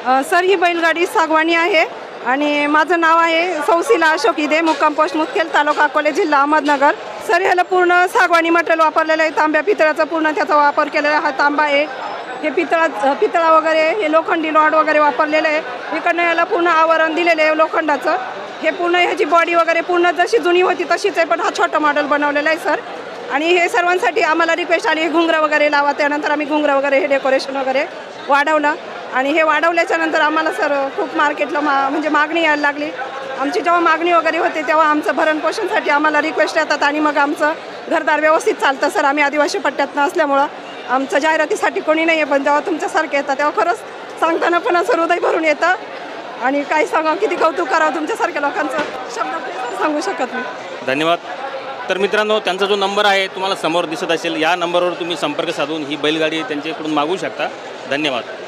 Sir ही बैलगाडी सागवानी आहे आणि माझं नाव आहे सौशिला अशोक इदे, मुक्काम पोस्ट मुदखेड, तालुका अकोले, जिल्हा अहमदनगर. सर ह्याला पूर्ण सागवानी मटेरियल वापरलेलं आहे. तांब्या पितळाचा पूर्ण त्याचा वापर केलेला हा तांबा आहे. हे पितळा वगैरे, हे लोखंडी रॉड वगैरे वापरलेलं आहे. इकडनं याला पूर्ण आवरण दिलेलं आहे लोखंडाचं. हे पूर्ण ह्याची बॉडी वगैरे पूर्ण जशी जुनी होती तशीच आहे, पण हा छोटा मॉडेल बनवलेला आहे सर. आणि हे सर्वांसाठी आम्हाला रिक्वेस्ट आली घुंगरं वगैरे लावा. त्यानंतर आम्ही घुंगरं वगैरे हे डेकोरेशन वगैरे वाढवलं आणि हे वाढवल्याच्या नंतर आम्हाला सर खूप मार्केटला म्हणजे मागणी यायला लागली. आमची जेव्हा मागणी वगैरे होते तेव्हा आमचं भरणपोषणसाठी आम्हाला रिक्वेस्ट येतात आणि मग आमचं घरदार व्यवस्थित चालतं सर. आम्ही आदिवासी पट्ट्यातनं असल्यामुळं आमचं जाहिरातीसाठी कोणी नाही आहे, पण जेव्हा तुमच्यासारखे येतात तेव्हा खरंच सांगताना पण असं हृदय भरून येतं. आणि काय सांगा, किती कौतुक करावं तुमच्यासारख्या लोकांचं, शब्द सांगू शकत नाही. धन्यवाद. तर मित्रांनो, त्यांचा जो नंबर आहे तुम्हाला समोर दिसत असेल, या नंबरवर तुम्ही संपर्क साधून ही बैलगाडी त्यांच्याकडून मागवू शकता. धन्यवाद.